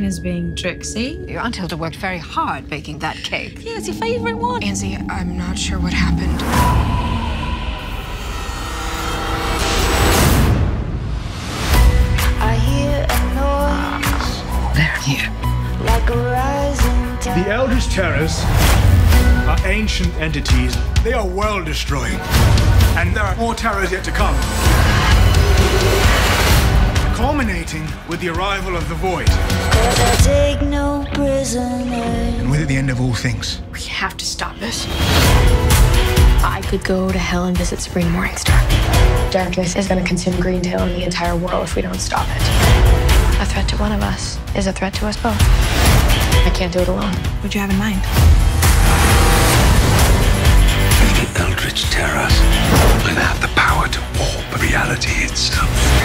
as being Trixie. Your Aunt Hilda worked very hard baking that cake. Yeah, it's your favourite one. Anzie, I'm not sure what happened. I hear a noise. They're here. Like a rising tide. The Eldritch Terrors are ancient entities. They are world-destroying. And there are more terrors yet to come. Culminating with the arrival of the Void. 'Cause I take no prisoners. And with it, the end of all things. We have to stop this. I could go to hell and visit Sabrina Morningstar. Darkness is going to consume Greendale and the entire world if we don't stop it. A threat to one of us is a threat to us both. I can't do it alone. What'd you have in mind? The Eldritch Terrors will have the power to warp reality itself.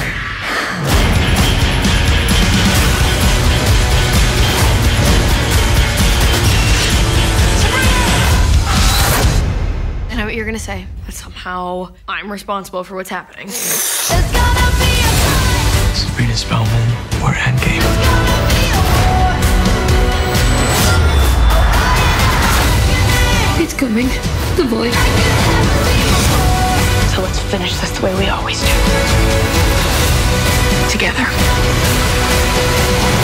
I know what you're gonna say, but somehow I'm responsible for what's happening. There's gonna be a fight. Sabrina Spellman, we're Endgame. There's gonna be a war. It's coming. The void. So let's finish this the way we always do. Together.